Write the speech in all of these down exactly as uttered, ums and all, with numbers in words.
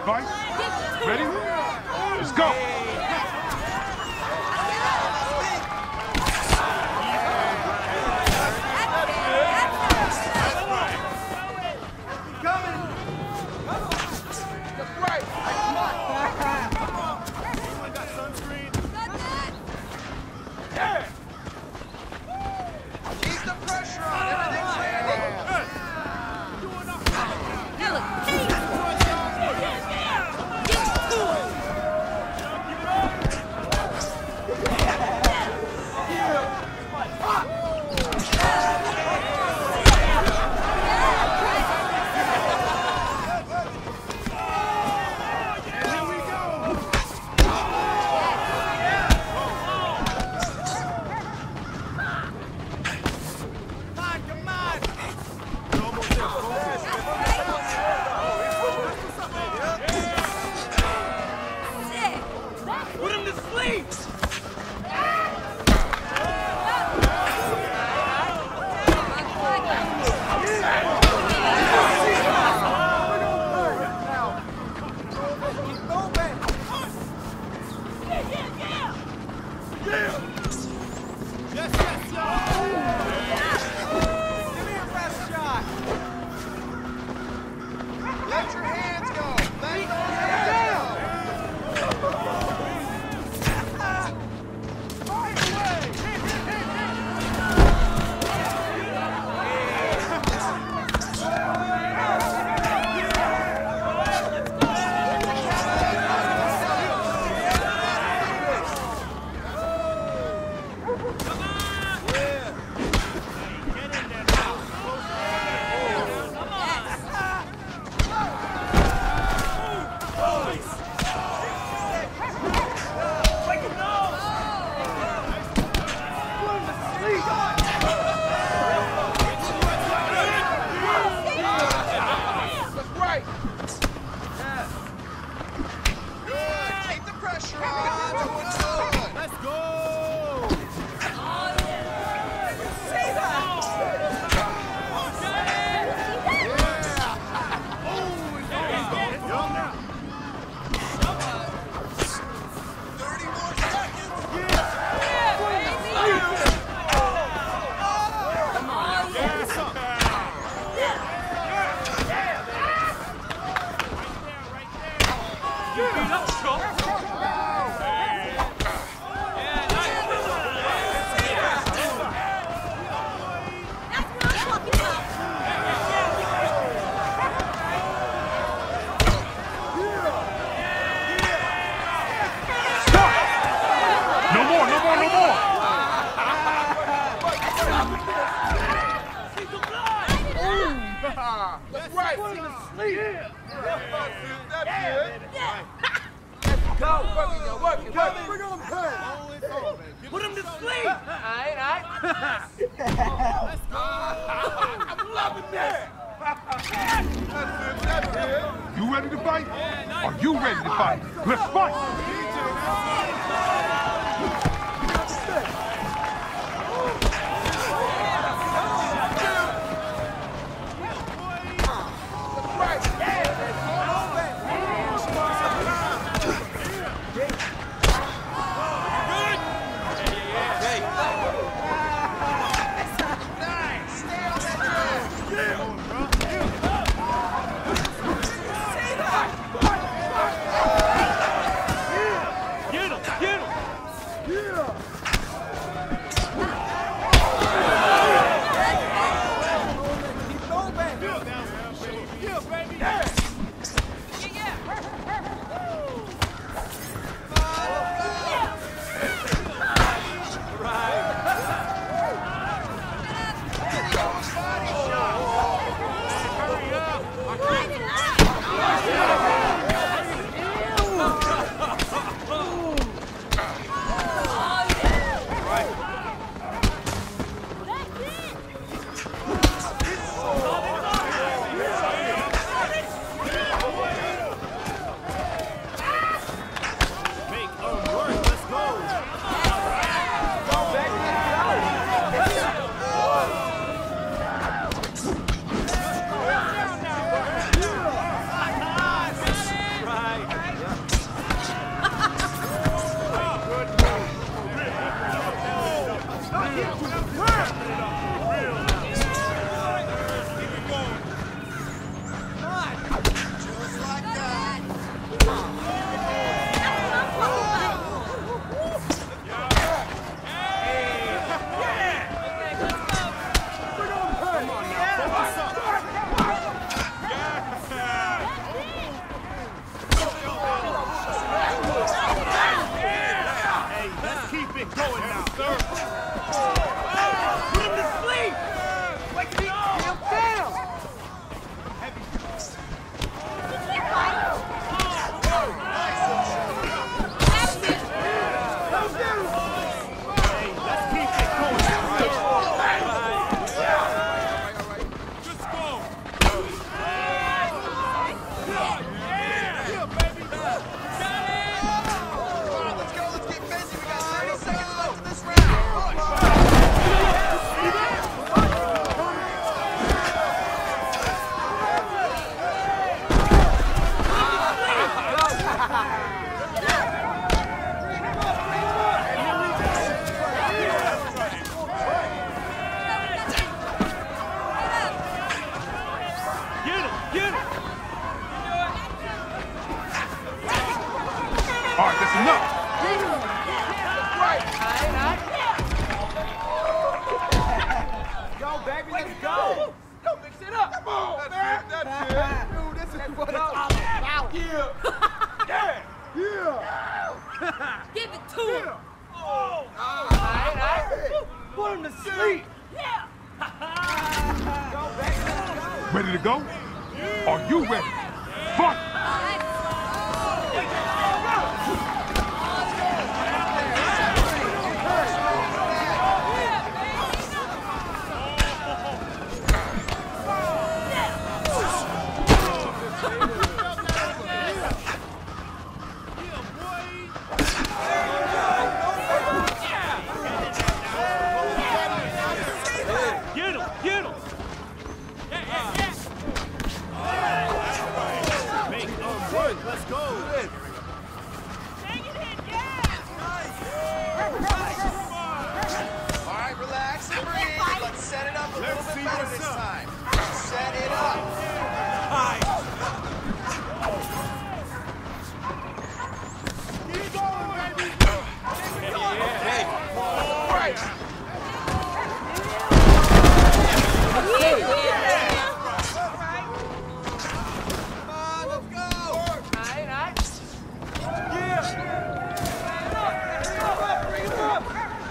fight? Ready? Let's go! That's right. Put him to sleep. Yeah. That's it. Yeah. Go. Work it, go. Work it. Work it. Bring on him. Put him to sleep. All right, all right. Let's go. I'm loving that. That's it. That's it. You ready to fight? Are you ready to fight? Let's fight. keep it going now, sir. Put him to sleep! Wake me up! Get him down! All right, that's enough. Go, baby, let's go. Go, mix it up. Come on, man. That's it. Dude, this is what it's all about. Yeah. Yeah. Yeah. Give it to him. Oh. All right, all right. Put him to sleep. Yeah. Go, baby, let's go. Ready to go? Are you ready? Fight! Get him! Get him! Yeah, yeah, yeah! Make them work. Let's go. Bang it in, yeah. All right, relax and breathe. Let's set it up a little Let's bit see better what's this up. time. Set it up. Keep going, baby! Hey. Right. Come on, let's go. All right, all right. Yeah. Bring him up, bring him up.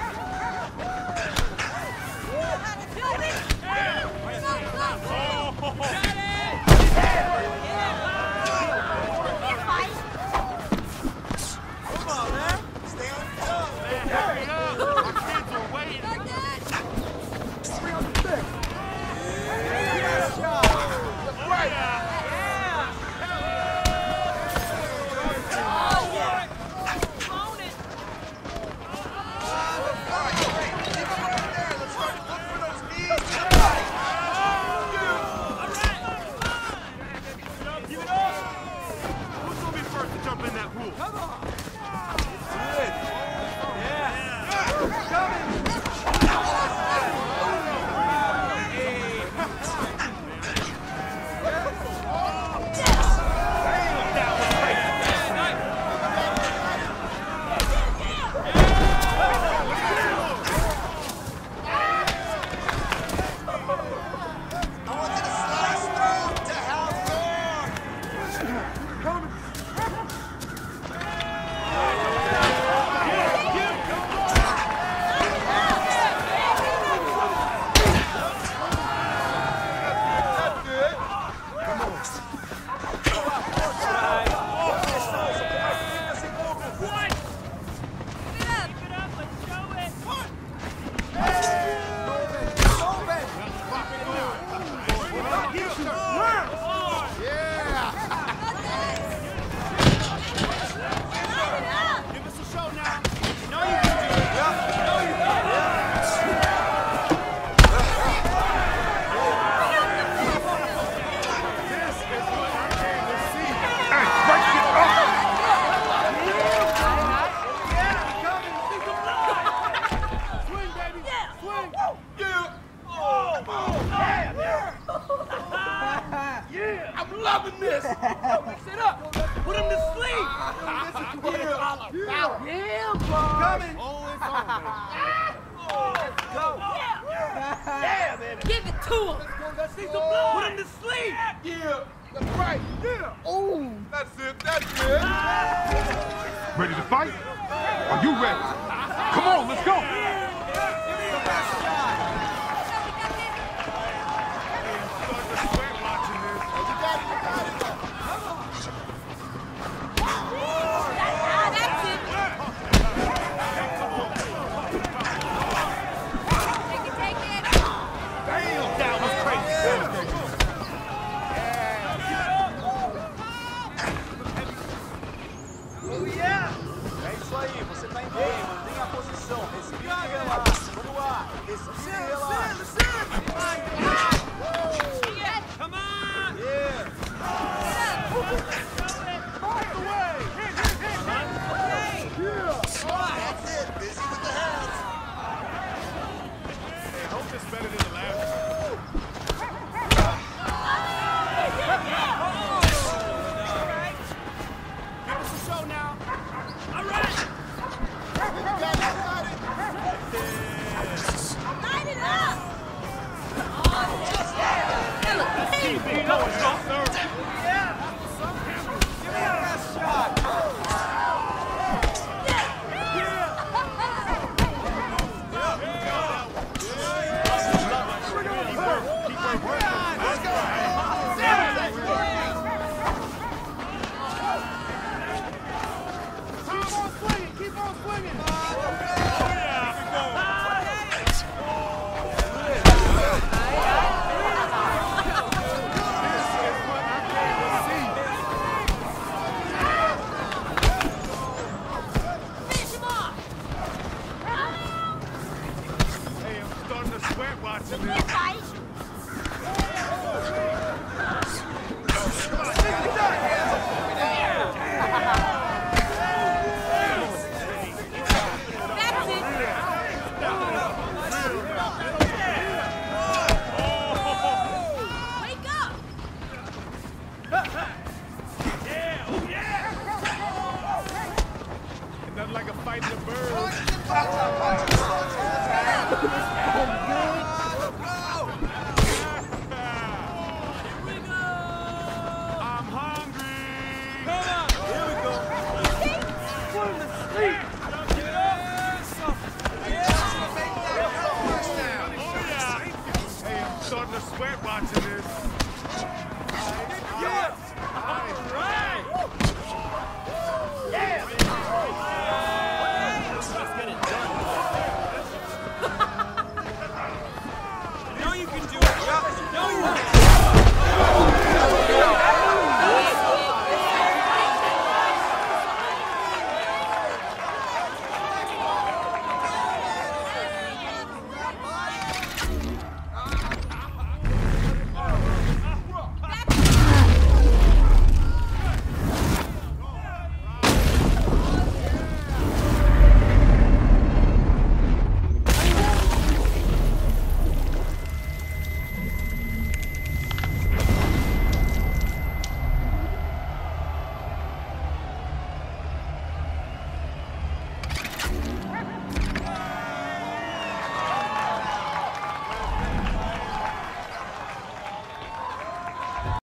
Come on, man. Stay on your toes. Bring up the stick. Yes, y'all. That's right. All right, great. Keep them right there. Let's start to look for those knees. Give it up! Who's gonna be first to jump in that pool? Come on. Good. Yeah. Coming. I want you to slice through to half guard. That's good. Give us a show now. You know you can do it. You know you got it. Hey, break it up! Swing, baby. Swing. Yeah. Oh, yeah. Yeah. I'm loving this. Yo, mix it up. Put him to sleep. This is what it's all about. Yeah, boy. Coming. Oh, it's on, Oh, let's go. Yeah. Yeah, baby. Give it to him. Let's go. Let's see some blood. Put him to sleep. Yeah. That's right. Yeah. Oh. That's it. That's it. Ready to fight? Are you ready? Come on! Atenção, respire e relaxa. Vamos lá. Respire e relaxa. Come on! Yeah. That's it. Busy with the hands. Hey, I hope this better than the last one. Give us a show now. All right! You got it, you got it. Light it up! Keep it going, sir. Finish him off! Hey, I'm starting to sweat watching You this. can't fight! That's it! Wake up! Nothing like a fight in the bird. Punch, punch, punch, punch.